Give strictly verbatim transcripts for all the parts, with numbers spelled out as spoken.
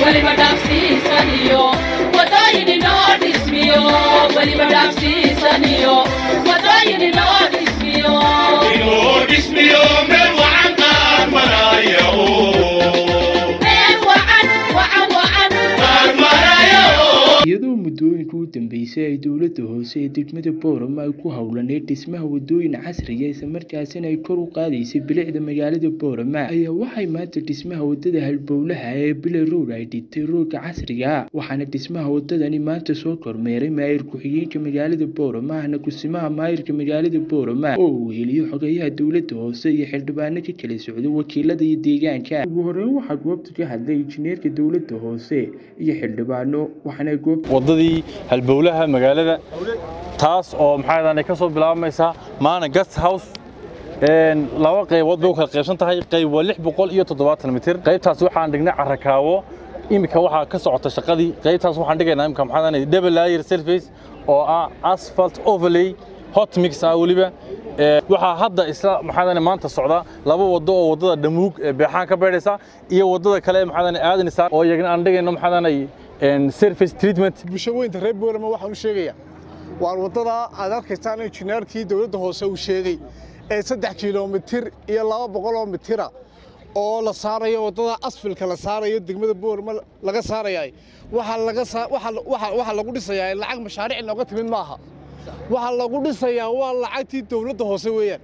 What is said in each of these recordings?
iyadoo muddooyinka u dambeysay ay dowladda hoose ee degmada Boorama ay ku howlaneyd dhismaha wadooyin casri ah isla markaasina ay kor u qaadaysay bilicda magaalada Boorama ayaa waxay maanta dhismaha wadada halbowlaha ee Bilay Road ay dhigtay roogga casriga ah waxaana dhismaha wadadani maanta soo kormeeray maayir ku-xigeenka magaalada Boorama ahna kusimaha maayirka magaalada Boorama oo uu heliyo xogayaha dowladda hoose iyo xildhibaano ka kala socday wakiilada iyo deegaanka ugu horeyn waxaa goobta ka hadlay injineerka dowladda hoose iyo xildhibaano waxaana wadadii halbowlaha magaalada taas oo maxay ka soo bilaabmaysa maana guest house een laba qaybood bay u kala qaybsan tahay qayb waa lix boqol iyo toddobaatan mitir qaybtaas waxaan dhignay carakaawo imika waxa ka socota shaqadii qaybtaas waxaan dhigaynaa imika maxay double layer surface oo ah asphalt overlay hot mix ah waliba waxa hadda isla maxay maanta socda laba wado oo wadada dhamuug ee beexaan ka beeraysa iyo wadada kale maxay aadanaysa oo iyagana aan dhigayno maxay and surface treatment bulshooyinka reer Boorama waxaan u sheegayaa waa wadada aad arkaysaan injineerkii dawladda hoose uu sheegay ee saddex kiiloomitir iyo laba boqol oo mitir oo la saarayo wadada asfalka la saarayo degmada Boorama laga saarayay waxa laga waxa waxa lagu dhisayaa lacag mashaariic looga timid maaha waxa lagu dhisayaa waa lacagtii dawladda hoose weeyaan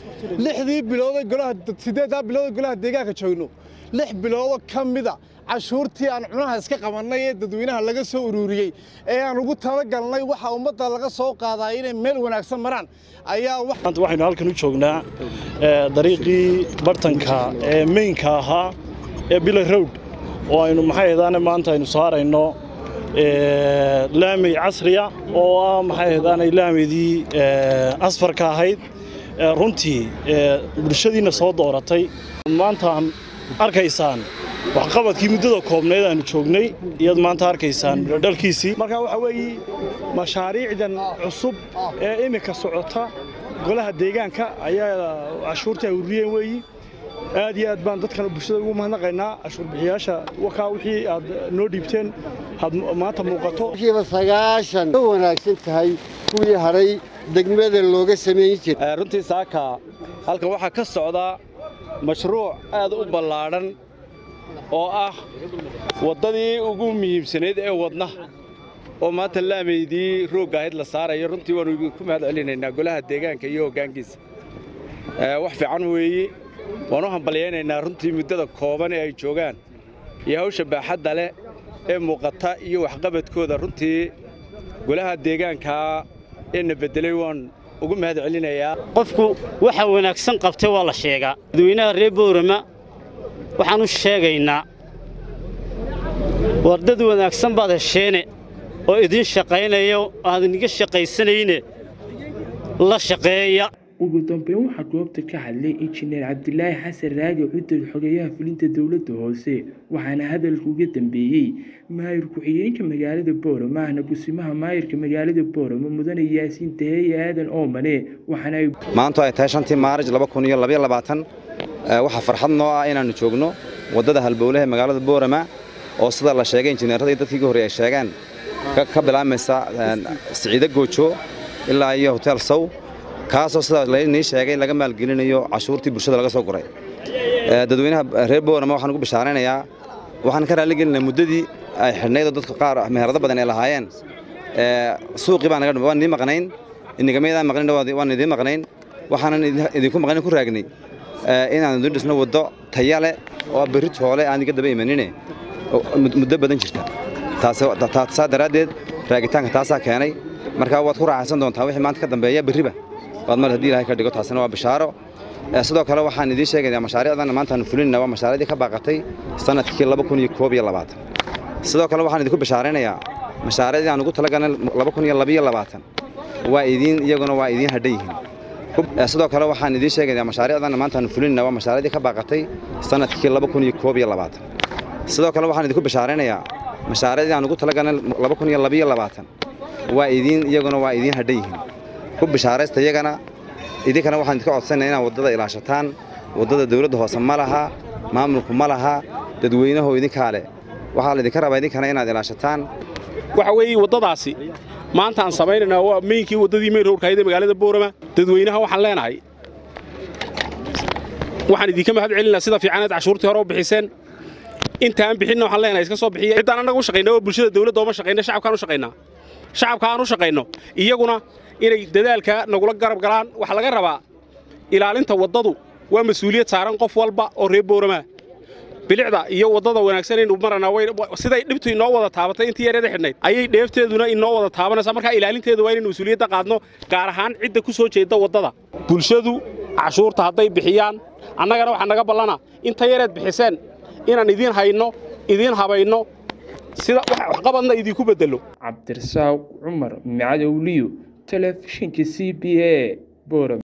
lixdii bilood golaha sideedda bilood golaha deegaanka joogno lix bilood kamida cashuurtii aan cunaha iska qabanay ee dadweynaha laga soo ururiyay ee aan ugu tala galnay waxa ummadda laga soo qaaday inay meel wanaagsan maraan ayaa waxaan waxaynu halkan u joognaa dariiqii bartanka ee mainka ahaa ee Bilay Road oo aynu maxay ahaydaan maanta aynu saarayno laami casriya oo ah maxay ahaydaan laamidii asfarka ahayd runtii bulshadiina soo dooratay maanta arkaysaan waxqabadkii muddada koobneed aanu joognay iyad maanta arkaysaan dalkiisii marka waxa weeye mashaariicdan cusub ee imika socota golaha deegaanka ayaa cashuurta ururiyeen weeyi aad iyo aad baan dadkan bulshada ugu mahadnaqaynaa cashuur bixiyaasha waxa wixii aad noo dhiibteen had maanta muuqato kiiba sagaashan oo wanaagsan tahay kuwii haray degmada looga sameeyay jiray runtii saaka halkan waxa ka socda mashruuc aad u ballaaran oo ah wadadii ugu muhiimsaneed ee wadna oo maanta laameydii roogga ahayd la saarayo runtii waanu ku mahad celinaynaa golaha deegaanka iyo hoggaankiisa wax fiican weeye waanu hambalyeeynaynaa runtii muddada kooban ee ay joogaan iyo hawsha baaxadda leh ee muuqata iyo waxqabadkooda runtii golaha deegaanka ee na bedelay waan ugu mahad celinayaa qofku waxa wanaagsan qabtay waa la sheegaa dadweynaha reer Boorama waxaan u sheegaynaa wardad wanaagsan baad hesheene oo idin shaqaynayo aad niga shaqaysanayne la shaqeeya ugu dambeyn waxaa goobta ka hadlay injineer Cabdilaahi Xasan Raadi Cudud xogayaha fulinta dowladda hoose waxaana hadalku uga dambeeyay maayir ku-xigeenka magaalada Boorama ahna kusimaha maayirka magaalada Boorama mudane Yaasiin Tahay Aadan Oomane waxaana maanta ay tahay shantii Maarch laba kun iyo laba iyo labaatan waxa farxad noo ah inaanu joogno wadada halbowlaha magaalada Boorama oo sida la sheegay injineerada dadkii hore ay sheegaan ka bilaabmaysa Siciida Goojo ilaa iyo Hotel Sow kaasoo sida la inii sheegay laga maalgelinayo cashuurtii bulshada laga soo guray dadweynaha reer Boorama waxaan ugu bishaaraynayaa waxaan ka raali gelinayaa muddadii ay xirnaydo dadka qaar meherada badan ay lahaayeen suuqii baan naga waan idin maqnayn inagameyda maqnayn waan idin maqnayn waxaan idinku maqnayn ku raagnay inaan idin dhisno wado tayale oo berri toole aan iga daba imanine muddo badan jirta taas taas daraadeed raagitaanka taasaa keenay marka waad ku raaxaysan doontaa wixii maanta ka dambeeya berriba waad mar haddii Ilaahay ka dhigo taasina waa bishaaro sidoo kale waxaan idin sheegayaa mashaariicdan maanta aan fulinayna waa mashaariicdii ka baaqatay sanadkii laba kun iyo koob iyo labaatan sidoo kale waxaan idinku bishaaraynayaa mashaariicdii aan ugu talagalnay laba kun iyo laba iyo labaatan waa idin iyaguna waa idin hadhayihiin sidoo kale waxaan idin sheegayaa mashaariicdan maanta aan fulinayna waa mashaariicdii ka baaqatay sanadkii laba kun iyo koob iyo labaatan sidoo kale waxaan idinku bishaaraynayaa mashaariicdii aan ugu talagalnay laba kun iyo laba iyo labaatan waa idin iyaguna waa idin hadhayihiin ku bishaaraysta iyagana idinkana waxaan idinka codsanaynaa inaad wadada ilaashataan wadada dawladda hoose ma laha maamulku ma laha dadweynaha idinka leh waxaa la idinka rabaa idinkana inaad ilaashataan waxa weeye waddadaasi maanta aan samaynaynaa waa meyinkii waddadii main roadkaayada magaalada Boorama dadweynaha waxaan leenahay waxaan idinka mahad celinaa sida fiicanaad cashuurtii hore u bixiseen intaan bixinna waxaan leenahay iska soo bixiya cidaan anagu shaqeynaa oo bulshada dawladda oo ma shaqeynaa shacabkaan u shaqeynaa shacabkaan u shaqeyno iyaguna inay dadaalka nagula garab galaan waxa laga rabaa ilaalinta waddadu waa mas'uuliyad saaran qof walba oo reer Boorama bilicda iyo waddada wanaagsan inuu marana way siday dhibtu inoo wada taabatay intii yareeda xidhnayd ayay dheefteeduna inoo wada taabanaysaa marka ilaalinteedu waa inuu mas'uuliyadda qaadno gaar ahaan cidda ku soo jeeda waddada bulshadu cashuurta hadday bixiyaan annagana waxa naga ballana inta yareed bixiseen inaan idin hayno idin habayno sida wax qabadna idinku bedelo Cabdirasaaq Cumar Macadowliyo telefishinka C B A Boorama.